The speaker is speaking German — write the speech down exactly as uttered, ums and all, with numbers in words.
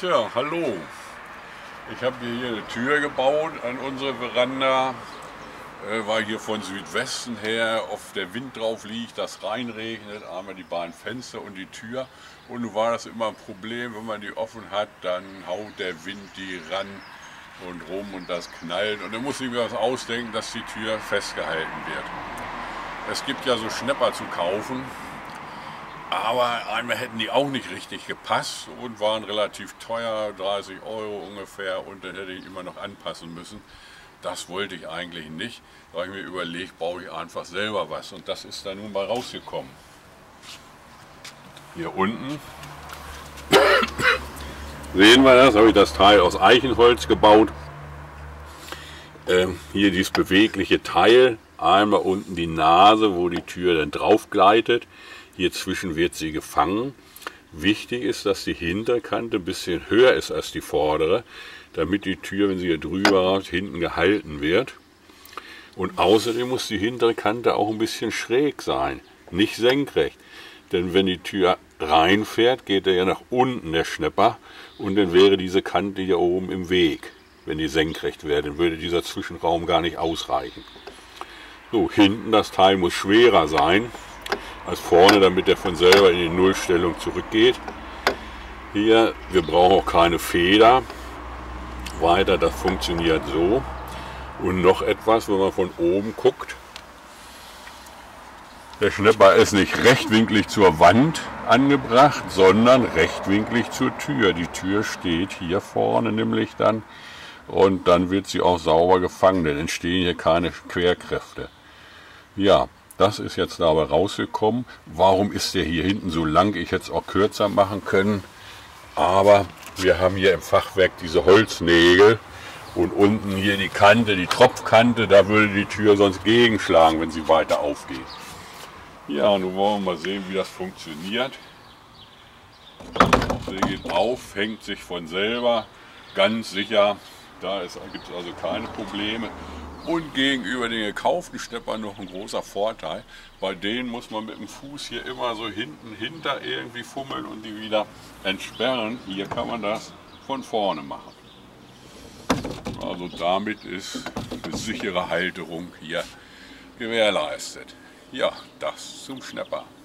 Tja, hallo. Ich habe hier eine Tür gebaut an unsere Veranda, äh, weil hier von Südwesten her oft der Wind drauf liegt, das reinregnet, einmal die beiden Fenster und die Tür. Und nun war das immer ein Problem, wenn man die offen hat, dann haut der Wind die ran und rum und das knallt. Und dann muss ich mir was ausdenken, dass die Tür festgehalten wird. Es gibt ja so Schnepper zu kaufen. Aber einmal hätten die auch nicht richtig gepasst und waren relativ teuer, dreißig Euro ungefähr, und dann hätte ich immer noch anpassen müssen. Das wollte ich eigentlich nicht. Da habe ich mir überlegt, baue ich einfach selber was, und das ist dann nun mal rausgekommen. Hier unten sehen wir das, habe ich das Teil aus Eichenholz gebaut. Ähm, hier dieses bewegliche Teil, einmal unten die Nase, wo die Tür dann drauf gleitet. Hier zwischen wird sie gefangen. Wichtig ist, dass die Hinterkante ein bisschen höher ist als die vordere, damit die Tür, wenn sie hier drüber rauscht, hinten gehalten wird. Und außerdem muss die hintere Kante auch ein bisschen schräg sein, nicht senkrecht. Denn wenn die Tür reinfährt, geht er ja nach unten, der Schnepper, und dann wäre diese Kante hier oben im Weg. Wenn die senkrecht wäre, dann würde dieser Zwischenraum gar nicht ausreichen. So, hinten das Teil muss schwerer sein als vorne, damit er von selber in die Nullstellung zurückgeht. Hier, wir brauchen auch keine Feder. Weiter, das funktioniert so. Und noch etwas, wenn man von oben guckt. Der Schnepper ist nicht rechtwinklig zur Wand angebracht, sondern rechtwinklig zur Tür. Die Tür steht hier vorne nämlich dann, und dann wird sie auch sauber gefangen, dann entstehen hier keine Querkräfte. Ja, das ist jetzt dabei rausgekommen. Warum ist der hier hinten so lang? Ich hätte es auch kürzer machen können. Aber wir haben hier im Fachwerk diese Holznägel und unten hier die Kante, die Tropfkante. Da würde die Tür sonst gegenschlagen, wenn sie weiter aufgeht. Ja, nun wollen wir mal sehen, wie das funktioniert. Sie geht auf, hängt sich von selber, ganz sicher. Da gibt es also keine Probleme. Und gegenüber den gekauften Schneppern noch ein großer Vorteil. Bei denen muss man mit dem Fuß hier immer so hinten hinter irgendwie fummeln und die wieder entsperren. Hier kann man das von vorne machen. Also damit ist eine sichere Halterung hier gewährleistet. Ja, das zum Schnepper.